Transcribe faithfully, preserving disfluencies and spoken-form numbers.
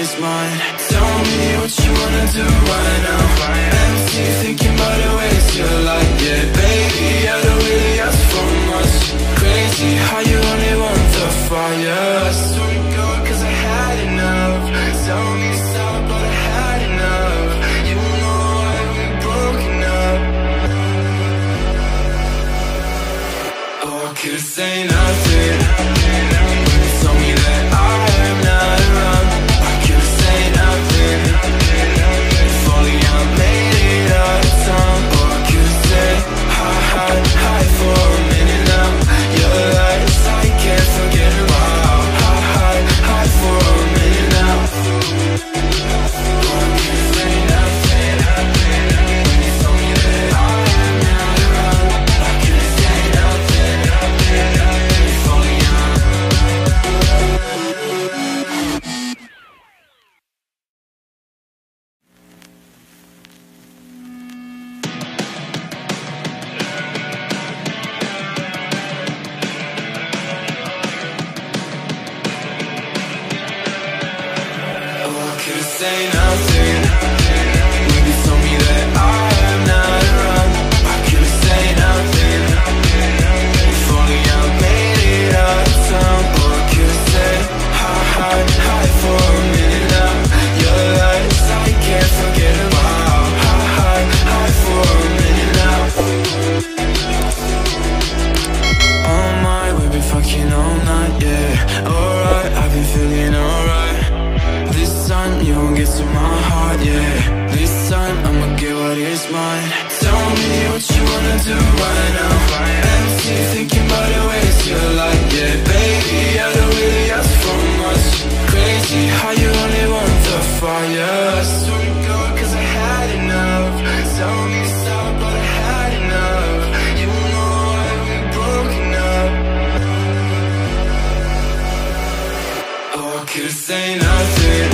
is mine. Tell me what you wanna do right now. Empty, thinking about the ways you're like, yeah, baby, I don't really ask for much. Crazy how you only want the fire. I swear to God, cause I had enough. Tell me stop, but I had enough. You know why we broken up. Oh, I could've say nothing. You told me that I am not around. I could've say nothing. If only I made it out of time. Oh, I could've said hi, hi, hi for a minute now. Your lies I can't forget about. Hi, hi, hi for a minute now. Oh, I could've say nothing. You told me that I am not around. I could've say nothing. If only I could've say nothing. When you told me that I am not around, I could've say nothing. If only I made it out of time. Or I could've said hi, hi, hi for a minute now. Your lies I can't forget about. Hi, hi, hi for a minute now. Oh my, we've been fucking all night, yeah. Alright, I've been feeling alright. This time you won't get to my heart, yeah. This time I'ma get what is mine. Tell me what you wanna do right now. Empty, thinking about the ways you're like, yeah, baby, I don't really ask for much. Crazy how you only want the fire. I swear to God, cause I had enough. Tell me stop, but I had enough. You know why we broken up. Oh, I could've say nothing.